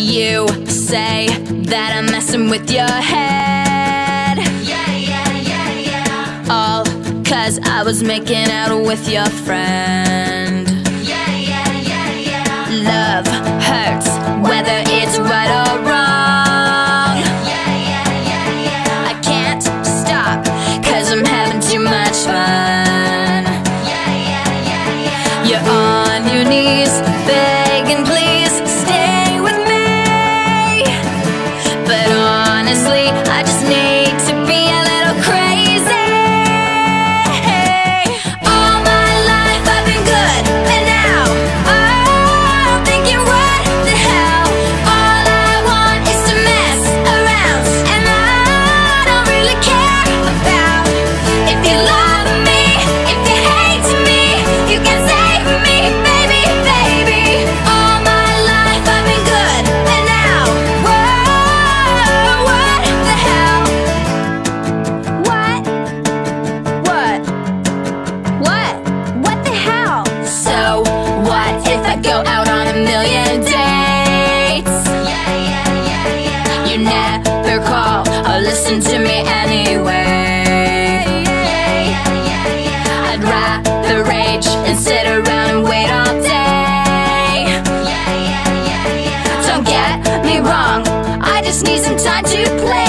You say that I'm messing with your head. Yeah. All 'cause I was making out with your friend. Yeah. Love hurts, whether it's right or wrong. Yeah. I can't stop, 'cause I'm having too much fun. You're on your knees, begging please stay with me. But honestly, I just need to be a little crazy. All my life I've been good, and now I'm thinking what the hell. All I want is to mess around, and I don't really care about if you love me, if you hate me. You can save me, baby, baby. All my life I've been good, and now whoa, what the hell? What the hell? So what if I go out on a million dates? You never call or listen to me anyway. I'd rather rage and sit around and wait all day. Don't get me wrong, I just need some time to play.